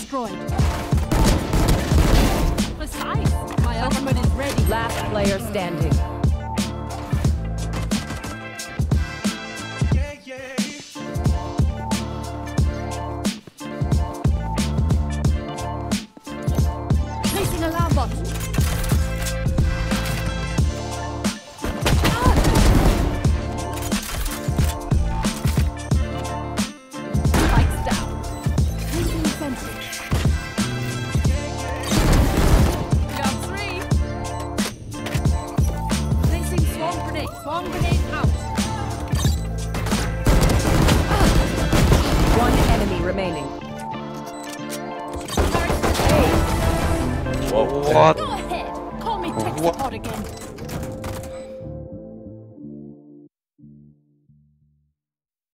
destroyed. Precise. My ultimate is ready. Last player standing. Placing alarm bot. Lights down. Placing sensor. Got 3. Placing swarm grenade. Swarm grenade out. One enemy remaining. What? Go ahead. Call me Texapod again.